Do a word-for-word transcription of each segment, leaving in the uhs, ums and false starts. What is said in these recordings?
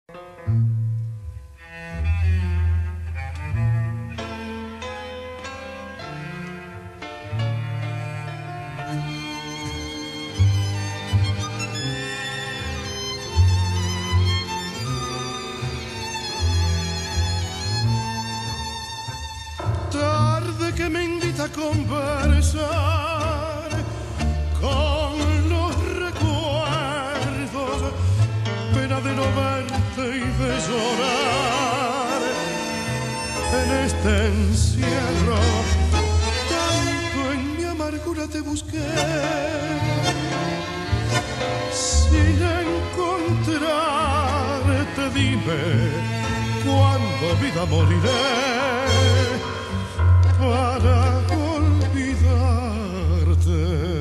Tarde que me invita a conversar con los recuerdos, pena de no verte y de llorar en este encierro. Tanto en mi amargura te busqué, sin encontrarte, dime cuándo vida moriré para olvidarte.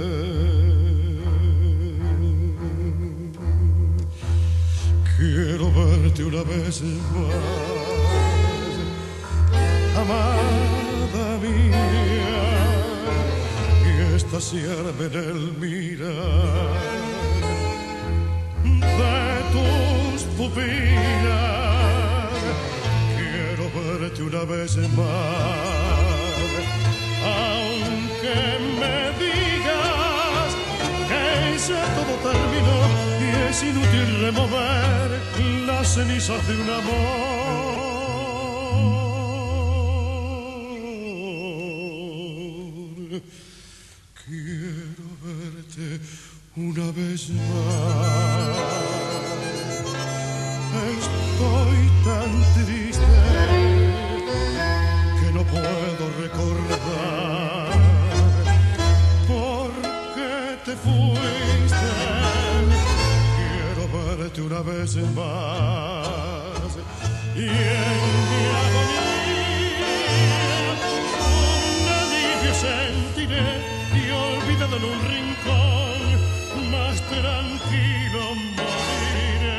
Quiero verte una vez más, amada mía, y estaciarme en el mirar de tus pupilas. Quiero verte una vez más, aunque me digas que ya todo terminó y es inútil remover las cenizas de un amor. Quiero verte una vez más. Estoy tan triste que no puedo recordar por qué te fuiste. Quiero verte una vez más y en mi agonía un alivio sentiré y olvidado en un rincón más tranquilo moriré.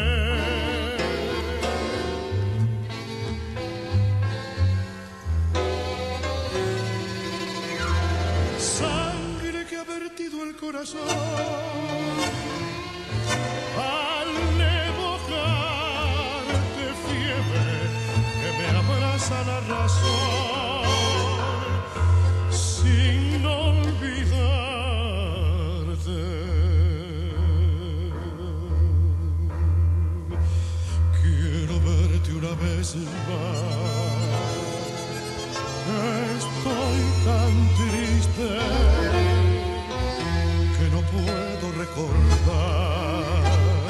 Sangre que ha vertido el corazón al evocarte, fiebre que me abraza la razón sin olvidarte. Quiero verte una vez más. Estoy tan triste que no puedo recordar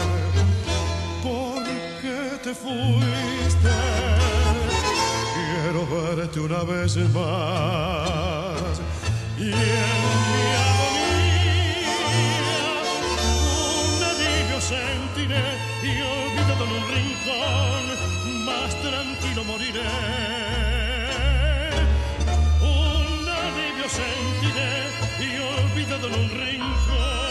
por qué te fuiste. Quiero verte una vez más y en mi agonía un alivio sentiré y olvidado en un rincón más tranquilo moriré. Un alivio sentiré y olvidado en un rincón